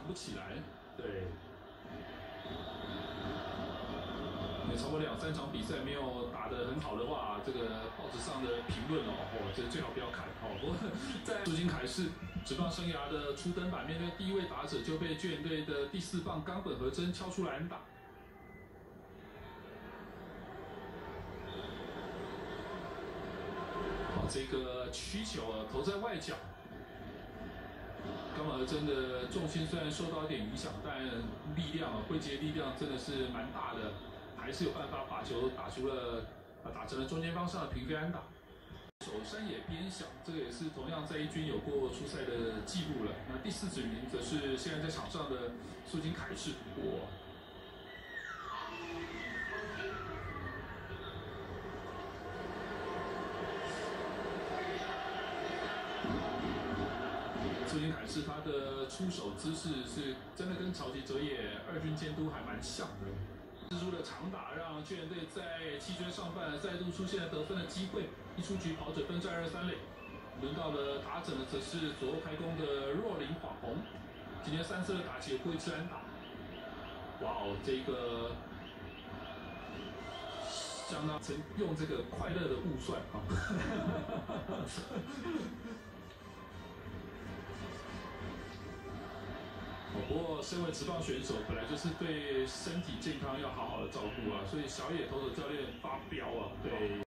不起来。对，因为超过2、3场比赛没有打得很好的话，这个报纸上的评论这最好不要看不过在苏金凯士职棒生涯的初登板，面对第一位打者就被巨人队的第4棒冈本和真敲出安打。这个曲球投在外角，冈本和真的重心虽然受到一点影响，但力量挥击力量真的是蛮大的，还是有办法把球打成了中间方向的平飞安打。手山野边响，这个也是同样在一军有过出赛的记录了。那第4指名则是现在在场上的苏金凯士。苏金凯士他的出手姿势是真的跟草崎哲也2军监督还蛮像的。蜘蛛的长打让巨人队在7局上半再度出现了得分的机会，一出局跑者分占2、3垒。轮到了打者呢，则是左右开弓的若林晃红，今天3次的打击有过1次安打。哇哦，这个相当曾用这个快乐的误算不过，身为职棒选手，本来就是对身体健康要好好的照顾所以小野投手教练发飙对。